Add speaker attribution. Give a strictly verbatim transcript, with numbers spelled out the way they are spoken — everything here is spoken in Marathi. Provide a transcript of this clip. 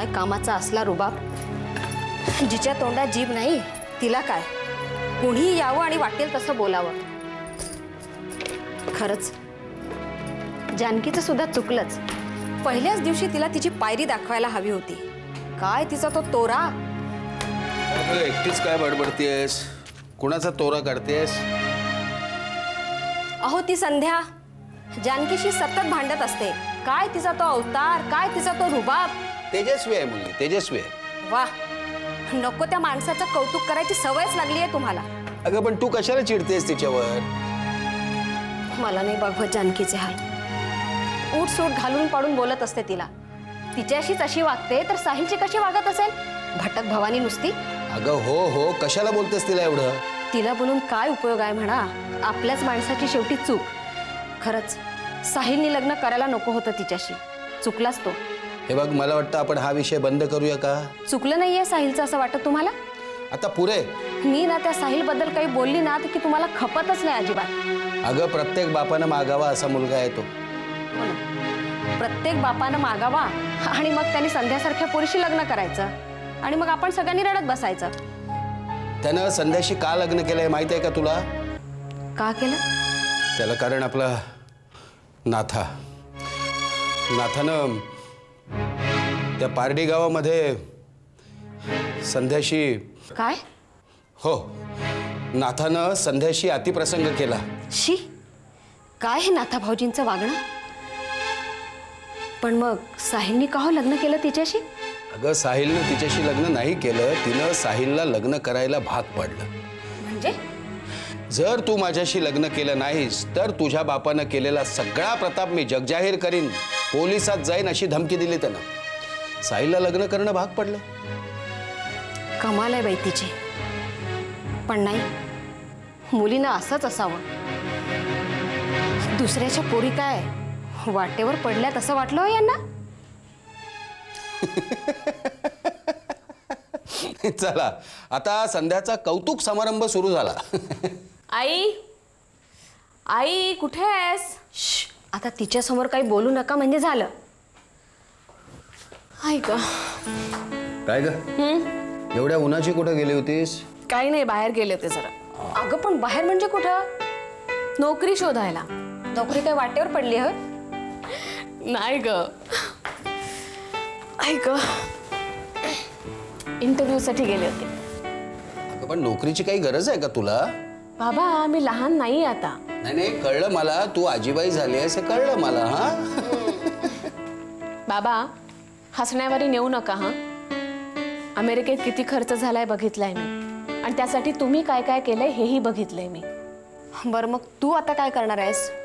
Speaker 1: कामाचा असला रुबाब, जिच्या तोंडात जीभ नाही तिला काय, कुणीही यावं आणि वाटेल तसं बोलावं. खरंच जानकीचं सुद्धा चुकलंच. पहिल्याच दिवशी तिला तिची पायरी दाखवायला हवी होती. काय तिचा तो तोरा.
Speaker 2: एकटीच काय बडबडतेस, कुणाचा तोरा काढतेस?
Speaker 1: अहो ती संध्या जानकीशी सतत भांडत असते. काय तिचा तो अवतार, काय तिचा तो रुबाब.
Speaker 2: तेजस्वी आहे मुलगी, तेजस्वी आहे.
Speaker 1: वा, नको त्या माणसाचं कौतुक करायची सवयच लागली आहे तुम्हाला.
Speaker 2: अगं पण तू कशाला चिडतेस तिच्यावर?
Speaker 1: मला नाही बघवत जानकीचे हाल. उठ सूट घालून पाडून बोलत असते तिला. तिच्याशीच अशी वागते तर साहिलची कशी वागत असेल? भटक भवानी नुसती.
Speaker 2: अगं हो हो, कशाला बोलतेस तिला एवढं?
Speaker 1: तिला बोलून काय उपयोग आहे म्हणा. आपल्याच माणसाची शेवटी चूक. खरंच साहिलनी लग्न करायला नको होतं तिच्याशी. चुकलाच तो.
Speaker 2: हे बघ, मला वाटतं आपण हा विषय बंद करूया का?
Speaker 1: चुकलं नाहीये साहिलचं असं वाटत तुम्हाला?
Speaker 2: आता पुरे.
Speaker 1: मी ना त्या साहिल बद्दल काही बोलली ना तर की तुम्हाला खपतच नाही अजिबात.
Speaker 2: अगं प्रत्येक बापानं मागावा असा मुलगा आहे तो.
Speaker 1: प्रत्येक बापानं मागावा आणि मग त्यांनी संध्यासारख्या पोरीशी लग्न करायचं आणि मग आपण सगळ्यांनी रडत बसायचं.
Speaker 2: त्यानं संध्याशी का लग्न केलंय माहिती आहे का तुला?
Speaker 1: का केलं?
Speaker 2: त्याला कारण आपला नाथा. नाथानं त्या पारडी गावामध्ये संध्याशी.
Speaker 1: काय?
Speaker 2: हो, नाथानं संध्याशी अतिप्रसंग केला.
Speaker 1: शी, काय हे नाथा भाऊजींचं वागणं. पण मग साहिलनी का हो लग्न केलं तिच्याशी?
Speaker 2: अगं साहिलनं तिच्याशी लग्न नाही केलं, तिनं साहिलला लग्न करायला भाग पडलं.
Speaker 1: म्हणजे?
Speaker 2: जर तू माझ्याशी लग्न केलं नाहीस तर तुझ्या बापानं केलेला सगळा प्रताप मी जगजाहीर करीन, पोलिसात जाईन अशी धमकी दिली त्यानं. साहिलला लग्न करणं भाग पडलं.
Speaker 1: कमाल आहे बाई तिची. पण नाही, मुलीनं असंच असावं. दुसऱ्याच्या पोरी काय वाटेवर पडल्यात असं वाटलं यांना.
Speaker 2: चला आता संध्याचा कौतुक समारंभ सुरू झाला.
Speaker 1: आई, आई कुठे आहेस? आता तिच्या समोर काही बोलू नका म्हणजे झालं. ऐक
Speaker 2: काय ग, एवढ्या उन्हाची कुठे गेली होतीस?
Speaker 1: काही नाही, बाहेर गेले होते जरा. अगं पण बाहेर म्हणजे कुठं? नोकरी शोधायला. नोकरी काय वाटेवर पडली आहे? नाही ग. ऐक, इंटरव्ह्यू साठी गेले होते.
Speaker 2: अगं पण नोकरीची काही गरज आहे का तुला?
Speaker 1: बाबा मी लहान नाही आता.
Speaker 2: नाही नाही, कळलं मला, तू आजीबाई झाली आहेस हे कळलं मला. हा
Speaker 1: बाबा हसण्यावारी नेऊ नका. हा, अमेरिकेत किती खर्च झालाय बघितलाय मी आणि त्यासाठी तुम्ही काय काय केलंय हेही बघितलंय मी. बरं मग तू आता काय करणार आहेस?